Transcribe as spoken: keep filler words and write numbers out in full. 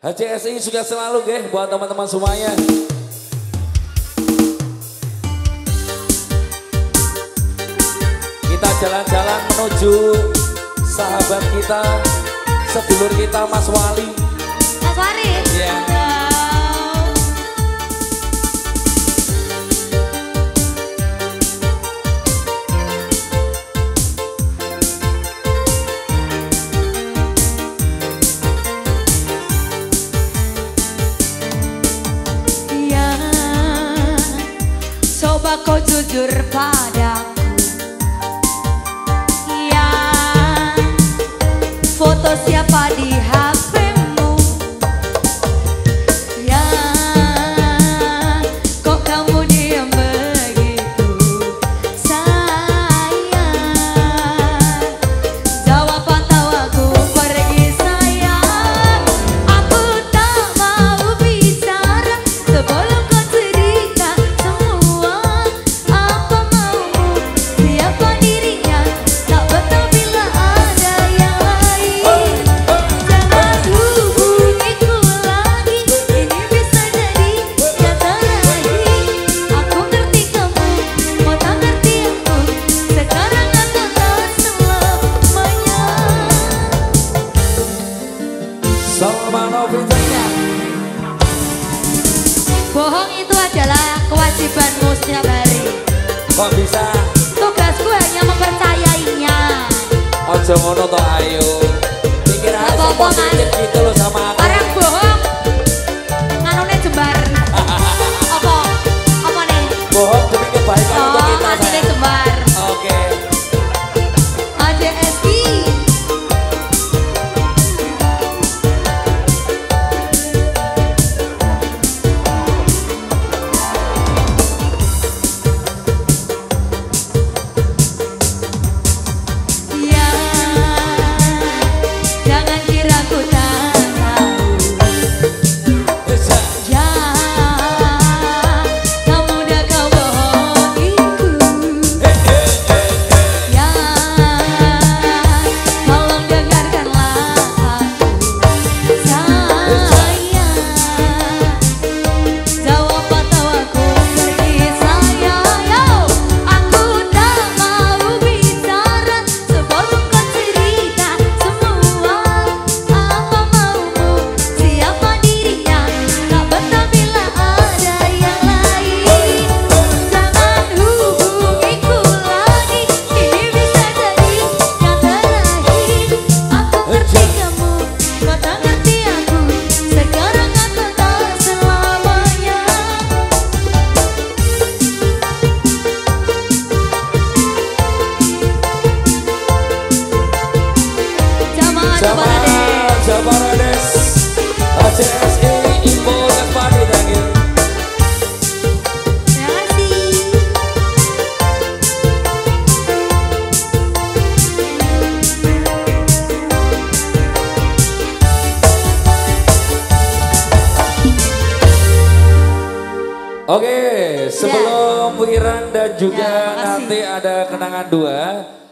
H C S I juga selalu deh buat teman-teman semuanya. Kita jalan-jalan menuju sahabat kita, sedulur kita Mas Wali. Mas Wali? Iya. Coba kau jujur padaku, ya, foto siapa di H P-mu, ya, kok kamu diam begitu, sayang, jawab atau aku pergi sayang, aku tak mau bicara sebelum kau cerita semua. Bohong itu adalah kewajibanmu setiap hari. Kok bisa? Tugasku hanya mempercayainya. Ojo ngono toh, ayo. Pikir aja sing positif gitu loh sama aku. Orang bohong nganune jembar. Apa? Apa nih? Bohong demi kebaikan oh, untuk kita. hasilnya jembar. Oke. Okay. H C S I. Jabarades, H C S I, Info dan Padi, thank you. Terima kasih. Oke, sebelum Wiran dan juga ya, nanti ada kenangan dua.